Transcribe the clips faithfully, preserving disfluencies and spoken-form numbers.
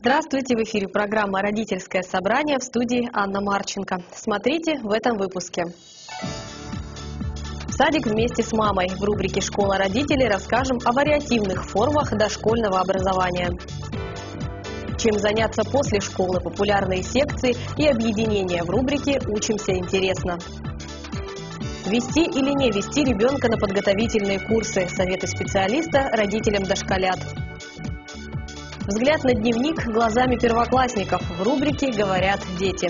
Здравствуйте! В эфире программа «Родительское собрание», в студии Анна Марченко. Смотрите в этом выпуске. В садик вместе с мамой. В рубрике «Школа родителей» расскажем о вариативных формах дошкольного образования. Чем заняться после школы, популярные секции и объединения в рубрике «Учимся интересно». Вести или не вести ребенка на подготовительные курсы. Советы специалиста родителям дошколят. Взгляд на дневник глазами первоклассников. В рубрике «Говорят дети».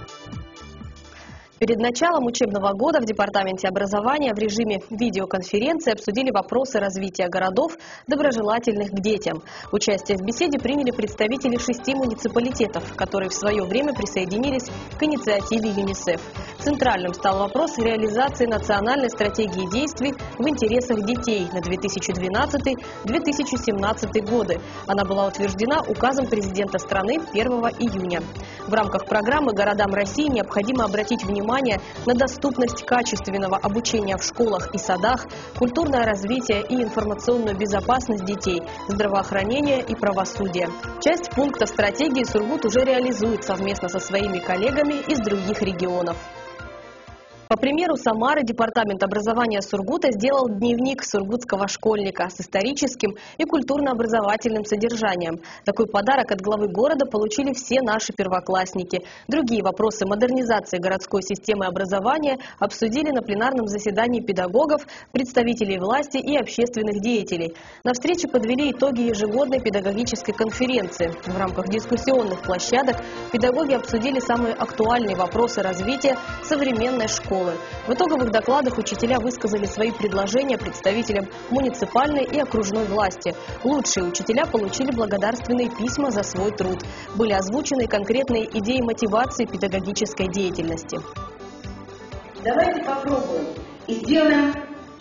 Перед началом учебного года в Департаменте образования в режиме видеоконференции обсудили вопросы развития городов, доброжелательных к детям. Участие в беседе приняли представители шести муниципалитетов, которые в свое время присоединились к инициативе ЮНИСЕФ. Центральным стал вопрос реализации национальной стратегии действий в интересах детей на две тысячи двенадцатый — две тысячи семнадцатый годы. Она была утверждена указом президента страны первого июня. В рамках программы городам России необходимо обратить внимание на доступность качественного обучения в школах и садах, культурное развитие и информационную безопасность детей, здравоохранение и правосудие. Часть пунктов стратегии Сургут уже реализует совместно со своими коллегами из других регионов. По примеру Самары, Департамент образования Сургута сделал дневник сургутского школьника с историческим и культурно-образовательным содержанием. Такой подарок от главы города получили все наши первоклассники. Другие вопросы модернизации городской системы образования обсудили на пленарном заседании педагогов, представителей власти и общественных деятелей. На встрече подвели итоги ежегодной педагогической конференции. В рамках дискуссионных площадок педагоги обсудили самые актуальные вопросы развития современной школы. В итоговых докладах учителя высказали свои предложения представителям муниципальной и окружной власти. Лучшие учителя получили благодарственные письма за свой труд. Были озвучены конкретные идеи мотивации педагогической деятельности. Давайте попробуем и сделаем,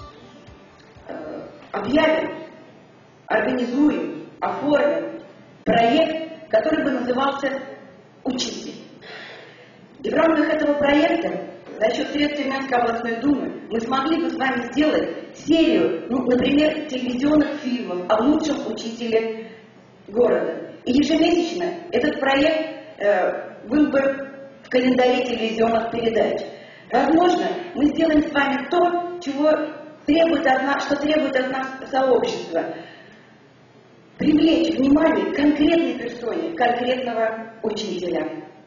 э, объявим, организуем, оформим проект, который бы назывался «Учитель». И в рамках этого проекта за счет средств Тюменской областной думы мы смогли бы с вами сделать серию, ну, например, телевизионных фильмов о лучшем учителе города. И ежемесячно этот проект э, был бы в календаре телевизионных передач. Возможно, мы сделаем с вами то, чего требует от нас, что требует от нас сообщество. Привлечь внимание к конкретной персоне, конкретного учителя.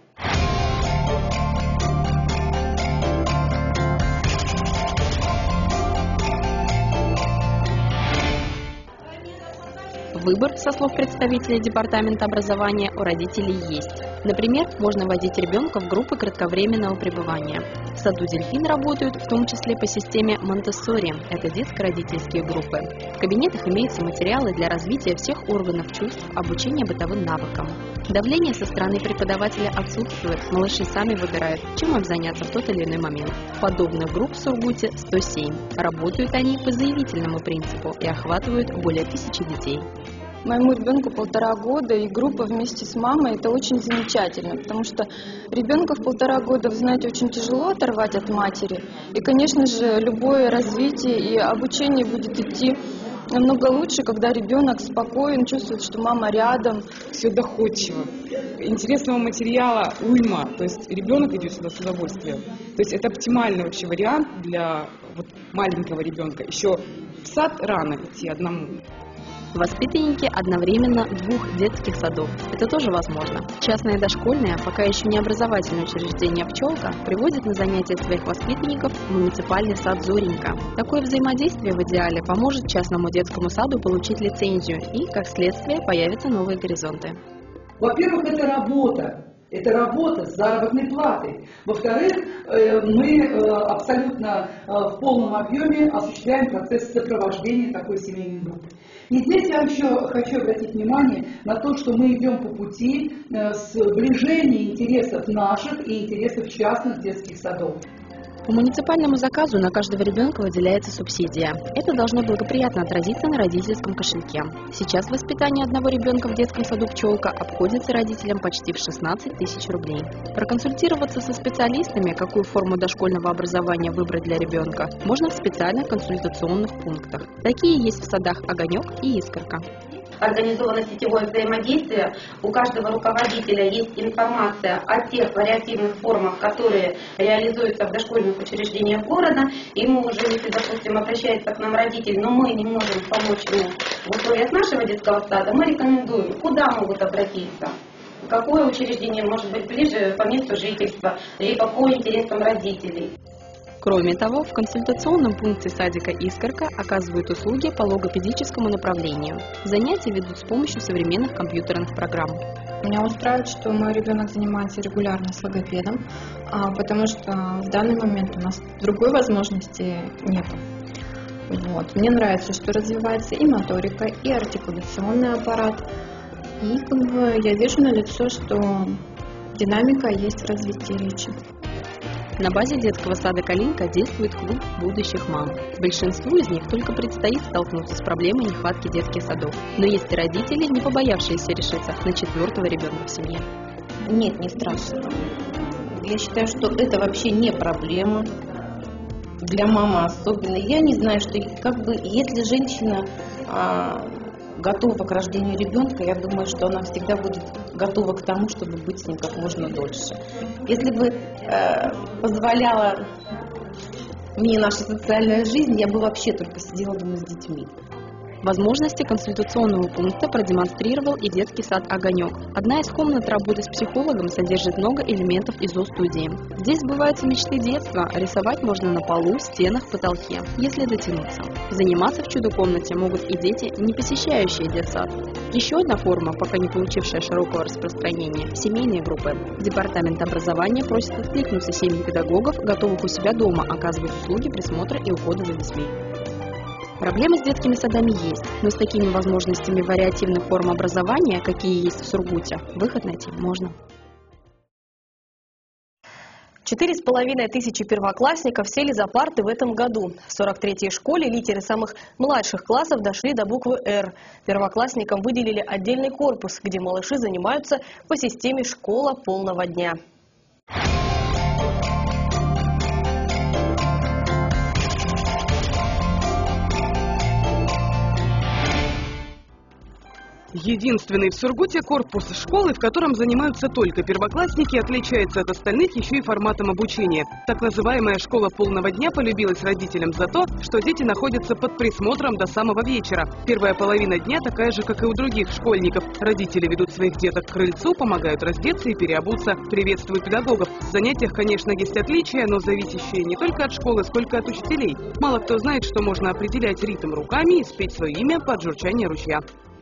Выбор, со слов представителей Департамента образования, у родителей есть. Например, можно водить ребенка в группы кратковременного пребывания. В саду «Дельфин» работают в том числе по системе Монтессори – это детско-родительские группы. В кабинетах имеются материалы для развития всех органов чувств, обучения бытовым навыкам. Давление со стороны преподавателя отсутствует, малыши сами выбирают, чем им заняться в тот или иной момент. Подобных групп в Сургуте сто семь. Работают они по заявительному принципу и охватывают более тысячи детей. Моему ребенку полтора года, и группа вместе с мамой – это очень замечательно, потому что ребенка в полтора года, вы знаете, очень тяжело оторвать от матери. И, конечно же, любое развитие и обучение будет идти намного лучше, когда ребенок спокоен, чувствует, что мама рядом. Все доходчиво. Интересного материала уйма, то есть ребенок идет сюда с удовольствием. То есть это оптимальный вообще вариант для вот маленького ребенка. Еще в сад рано идти одному. Воспитанники одновременно двух детских садов. Это тоже возможно. Частное дошкольное, пока еще не образовательное учреждение «Пчелка», приводит на занятия своих воспитанников в муниципальный сад «Зоренька». Такое взаимодействие в идеале поможет частному детскому саду получить лицензию и, как следствие, появятся новые горизонты. Во-первых, это работа. Это работа с заработной платой. Во-вторых, мы абсолютно в полном объеме осуществляем процесс сопровождения такой семейной группы. И здесь я еще хочу обратить внимание на то, что мы идем по пути сближения интересов наших и интересов частных детских садов. По муниципальному заказу на каждого ребенка выделяется субсидия. Это должно благоприятно отразиться на родительском кошельке. Сейчас воспитание одного ребенка в детском саду «Пчелка» обходится родителям почти в шестнадцать тысяч рублей. Проконсультироваться со специалистами, какую форму дошкольного образования выбрать для ребенка, можно в специальных консультационных пунктах. Такие есть в садах «Огонек» и «Искорка». организовано сетевое взаимодействие. У каждого руководителя есть информация о тех вариативных формах, которые реализуются в дошкольных учреждениях города. Ему уже, если, допустим, обращается к нам родитель, но мы не можем помочь ему в условиях нашего детского сада, мы рекомендуем, куда могут обратиться. Какое учреждение может быть ближе по месту жительства, либо по интересам родителей. Кроме того, в консультационном пункте садика «Искорка» оказывают услуги по логопедическому направлению. Занятия ведут с помощью современных компьютерных программ. Меня устраивает, что мой ребенок занимается регулярно с логопедом, потому что в данный момент у нас другой возможности нет. Вот. Мне нравится, что развивается и моторика, и артикуляционный аппарат. И как бы я вижу на лицо, что динамика есть в развитии речи. На базе детского сада «Калинка» действует клуб будущих мам. Большинству из них только предстоит столкнуться с проблемой нехватки детских садов. Но есть и родители, не побоявшиеся решиться на четвертого ребенка в семье. Нет, не страшно. Я считаю, что это вообще не проблема. Для мамы особенно. Я не знаю, что как бы если женщина а, готова к рождению ребенка, я думаю, что она всегда будет готова к тому, чтобы быть с ним как можно дольше. Если бы э, позволяла мне наша социальная жизнь, я бы вообще только сидела дома с детьми. Возможности консультационного пункта продемонстрировал и детский сад «Огонек». Одна из комнат работы с психологом содержит много элементов из зоостудии. Здесь сбываются мечты детства, рисовать можно на полу, стенах, потолке, если дотянуться. Заниматься в чудо-комнате могут и дети, не посещающие детсад. Еще одна форма, пока не получившая широкого распространения – семейные группы. Департамент образования просит откликнуться семьи педагогов, готовых у себя дома оказывать услуги присмотра и ухода за детьми. Проблемы с детскими садами есть, но с такими возможностями вариативных форм образования, какие есть в Сургуте, выход найти можно. Четыре с половиной тысячи первоклассников сели за парты в этом году. В сорок третьей школе лидеры самых младших классов дошли до буквы «Р». Первоклассникам выделили отдельный корпус, где малыши занимаются по системе «Школа полного дня». Единственный в Сургуте корпус школы, в котором занимаются только первоклассники, отличается от остальных еще и форматом обучения. Так называемая «Школа полного дня» полюбилась родителям за то, что дети находятся под присмотром до самого вечера. Первая половина дня такая же, как и у других школьников. Родители ведут своих деток к крыльцу, помогают раздеться и переобуться, приветствуют педагогов. В занятиях, конечно, есть отличия, но зависящие не только от школы, сколько от учителей. Мало кто знает, что можно определять ритм руками и спеть свое имя под журчание ручья.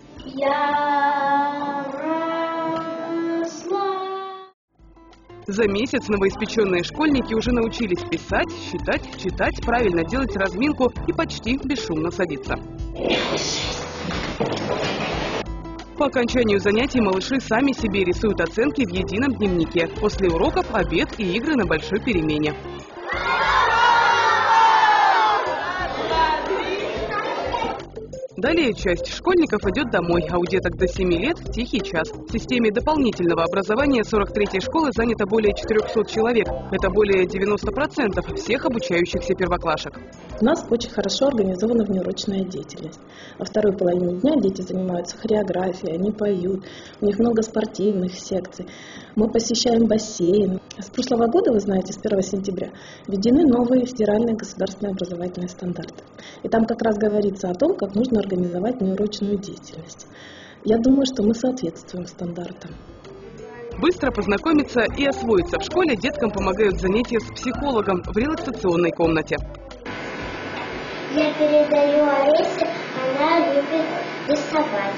Я росла. За месяц новоиспеченные школьники уже научились писать, считать, читать, правильно делать разминку и почти бесшумно садиться. По окончанию занятий малыши сами себе рисуют оценки в едином дневнике. После уроков обед и игры на большой перемене. Далее часть школьников идет домой, а у деток до семи лет – тихий час. В системе дополнительного образования сорок третьей школы занято более четырёхсот человек. Это более девяноста процентов всех обучающихся первоклашек. У нас очень хорошо организована внеурочная деятельность. Во второй половине дня дети занимаются хореографией, они поют, у них много спортивных секций. Мы посещаем бассейн. С прошлого года, вы знаете, с первого сентября введены новые федеральные государственные образовательные стандарты. И там как раз говорится о том, как нужно организовать внеурочную деятельность. Я думаю, что мы соответствуем стандартам. Быстро познакомиться и освоиться в школе деткам помогают занятия с психологом в релаксационной комнате. Я передаю Олесе, она любит рисовать.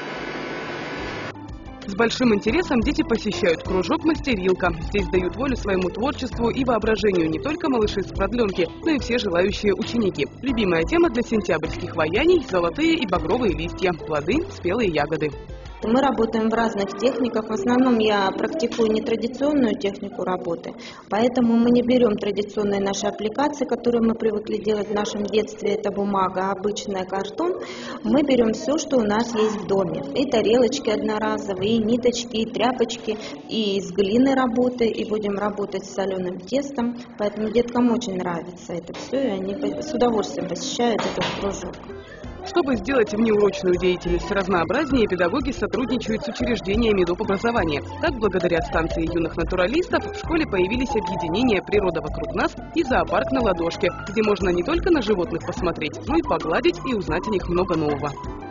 С большим интересом дети посещают кружок «Мастерилка». Здесь дают волю своему творчеству и воображению не только малыши с продленки, но и все желающие ученики. Любимая тема для сентябрьских ваяний – золотые и багровые листья, плоды, спелые ягоды. Мы работаем в разных техниках. В основном я практикую нетрадиционную технику работы, поэтому мы не берем традиционные наши аппликации, которые мы привыкли делать в нашем детстве. Это бумага, обычная картон. Мы берем все, что у нас есть в доме. И тарелочки одноразовые, и ниточки, и тряпочки, и из глины работы, и будем работать с соленым тестом. Поэтому деткам очень нравится это все, и они с удовольствием посещают этот кружок. Чтобы сделать внеурочную деятельность разнообразнее, педагоги сотрудничают с учреждениями доп. Образования. Так, благодаря станции юных натуралистов в школе появились объединения «Природа вокруг нас» и «Зоопарк на ладошке», где можно не только на животных посмотреть, но и погладить и узнать о них много нового.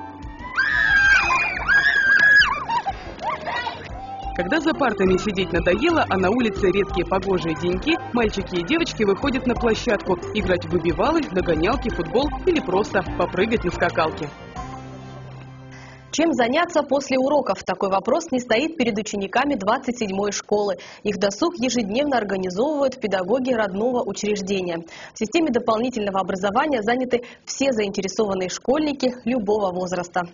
Когда за партами сидеть надоело, а на улице редкие погожие деньки, мальчики и девочки выходят на площадку играть в выбивалы, догонялки, футбол или просто попрыгать на скакалке. Чем заняться после уроков? Такой вопрос не стоит перед учениками двадцать седьмой школы. Их досуг ежедневно организовывают педагоги родного учреждения. В системе дополнительного образования заняты все заинтересованные школьники любого возраста.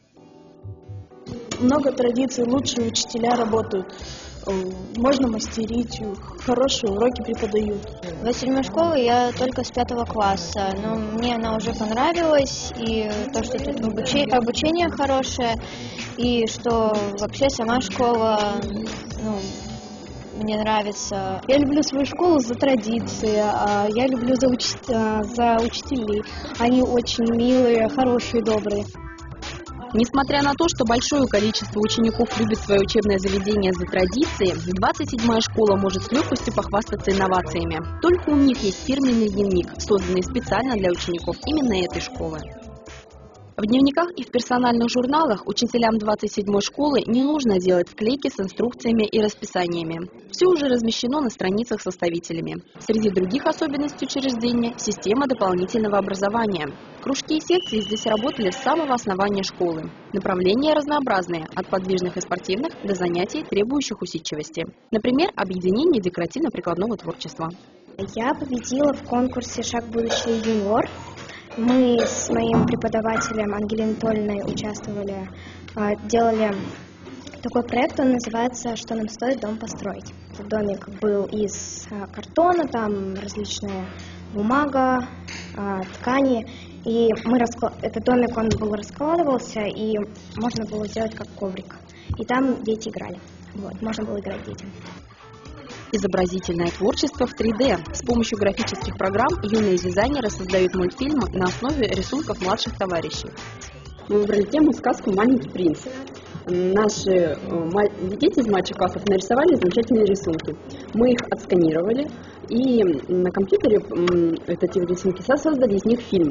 Много традиций, лучшие учителя работают, можно мастерить, хорошие уроки преподают. В седьмой школе я только с пятого класса, но мне она уже понравилась, и то, что тут обучение, обучение хорошее, и что вообще сама школа, ну, мне нравится. Я люблю свою школу за традиции, я люблю за, уч... за учителей, они очень милые, хорошие, добрые. Несмотря на то, что большое количество учеников любит свое учебное заведение за традиции, двадцать седьмая школа может с легкостью похвастаться инновациями. Только у них есть фирменный дневник, созданный специально для учеников именно этой школы. В дневниках и в персональных журналах учителям двадцать седьмой школы не нужно делать склейки с инструкциями и расписаниями. Все уже размещено на страницах составителями. Среди других особенностей учреждения – система дополнительного образования. Кружки и секции здесь работали с самого основания школы. Направления разнообразные – от подвижных и спортивных до занятий, требующих усидчивости. Например, объединение декоративно-прикладного творчества. Я победила в конкурсе «Шаг в будущее юниор». Мы с моим преподавателем Ангелиной Анатольевной участвовали, делали такой проект, он называется «Что нам стоит дом построить». Этот домик был из картона, там различная бумага, ткани, и мы раскла... этот домик, он был раскладывался, и можно было сделать как коврик. И там дети играли, вот, можно было играть детям. Изобразительное творчество в три дэ. С помощью графических программ юные дизайнеры создают мультфильмы на основе рисунков младших товарищей. Мы выбрали тему «Сказку «Маленький принц». Наши дети из младших классов нарисовали замечательные рисунки. Мы их отсканировали и на компьютере эти рисунки создали из них фильм.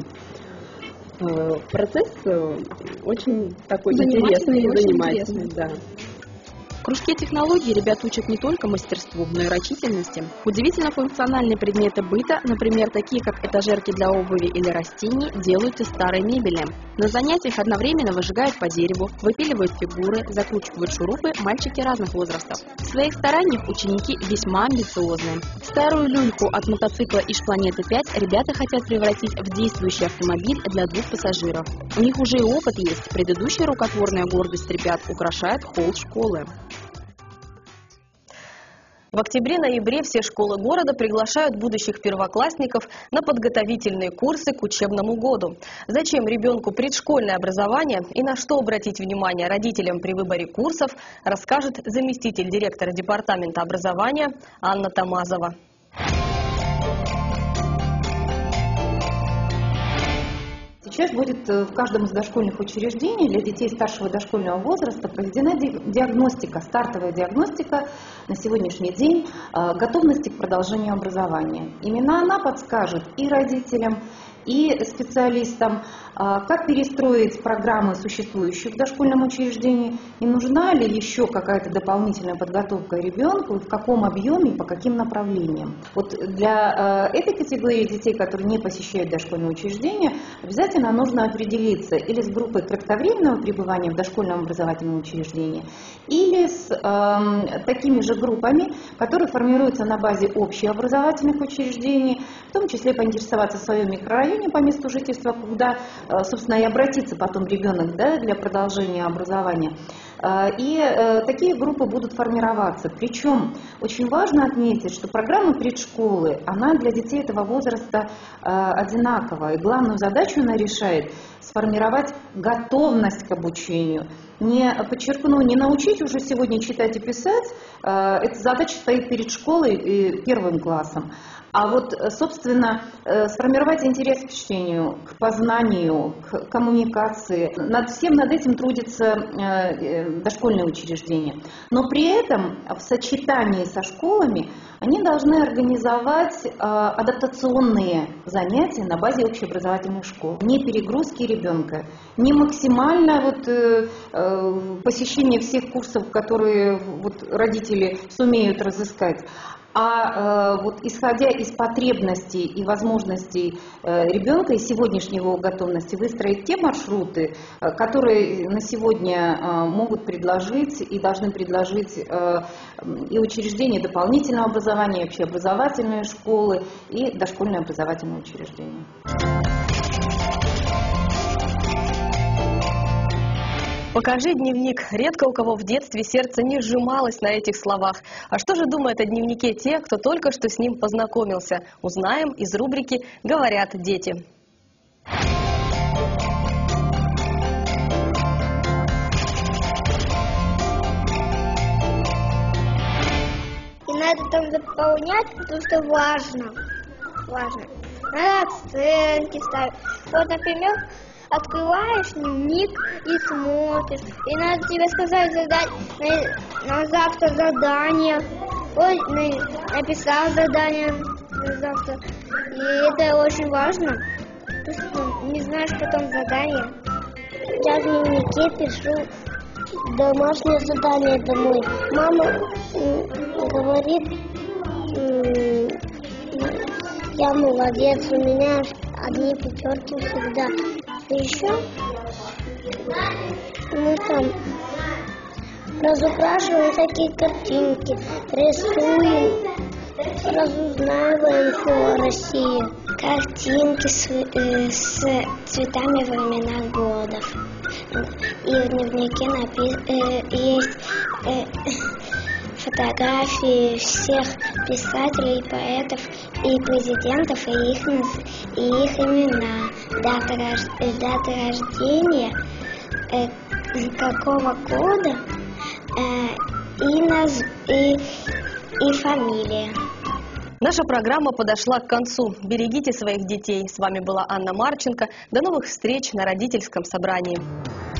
Процесс очень такой интересный и занимательный. Да. В кружке технологий ребят учат не только мастерству, но и рачительности. Удивительно функциональные предметы быта, например, такие как этажерки для обуви или растений, делают из старой мебели. На занятиях одновременно выжигают по дереву, выпиливают фигуры, закручивают шурупы мальчики разных возрастов. В своих стараниях ученики весьма амбициозны. Старую люльку от мотоцикла Иж-Планеты пять ребята хотят превратить в действующий автомобиль для двух пассажиров. У них уже и опыт есть. Предыдущая рукотворная гордость ребят украшает холл школы. В октябре-ноябре все школы города приглашают будущих первоклассников на подготовительные курсы к учебному году. Зачем ребенку предшкольное образование и на что обратить внимание родителям при выборе курсов, расскажет заместитель директора департамента образования Анна Тамазова. Сейчас будет в каждом из дошкольных учреждений для детей старшего дошкольного возраста проведена диагностика, стартовая диагностика на сегодняшний день готовности к продолжению образования. Именно она подскажет и родителям, и специалистам, как перестроить программы, существующие в дошкольном учреждении, и нужна ли еще какая-то дополнительная подготовка ребенку, в каком объеме, по каким направлениям. Вот для этой категории детей, которые не посещают дошкольное учреждение, обязательно нужно определиться или с группой кратковременного пребывания в дошкольном образовательном учреждении, или с э, такими же группами, которые формируются на базе общеобразовательных учреждений, в том числе поинтересоваться в своем микрорайоне по месту жительства, куда, собственно, и обратится потом ребенок, да, для продолжения образования. И такие группы будут формироваться. Причем очень важно отметить, что программа предшколы, она для детей этого возраста одинакова. И главную задачу она решает сформировать готовность к обучению. Не, подчеркну, не научить уже сегодня читать и писать, э, эта задача стоит перед школой и первым классом. А вот, собственно, сформировать интерес к чтению, к познанию, к коммуникации. Над всем над этим трудится дошкольное учреждение. Но при этом в сочетании со школами они должны организовать адаптационные занятия на базе общеобразовательных школ. Не перегрузки ребенка, не максимально вот посещение всех курсов, которые вот родители сумеют разыскать, а э, вот исходя из потребностей и возможностей э, ребенка и сегодняшней его готовности выстроить те маршруты, э, которые на сегодня э, могут предложить и должны предложить э, и учреждения дополнительного образования, и общеобразовательные школы, и дошкольные образовательные учреждения. «Покажи дневник». Редко у кого в детстве сердце не сжималось на этих словах. А что же думают о дневнике те, кто только что с ним познакомился? Узнаем из рубрики «Говорят дети». И надо там заполнять, потому что важно. Важно. Надо оценки ставить. Вот, например, открываешь дневник и смотришь. И надо тебе сказать задание, на, на завтра задание. Ой, на, написал задание на завтра. И это очень важно. Ты что, не знаешь потом задание. Я в дневнике пишу домашнее задание домой. Мама говорит, я молодец, у меня одни пятерки всегда. И еще мы там разукрашиваем всякие картинки, рисуем, разузнаваем о России. Картинки с, э, с цветами времена годов. И в дневнике напи- э, есть э, фотографии всех писателей, поэтов и президентов, и их, и их имена, дата, рож- дата рождения, э, какого года э, и, наз... и, и фамилия. Наша программа подошла к концу. Берегите своих детей. С вами была Анна Марченко. До новых встреч на родительском собрании.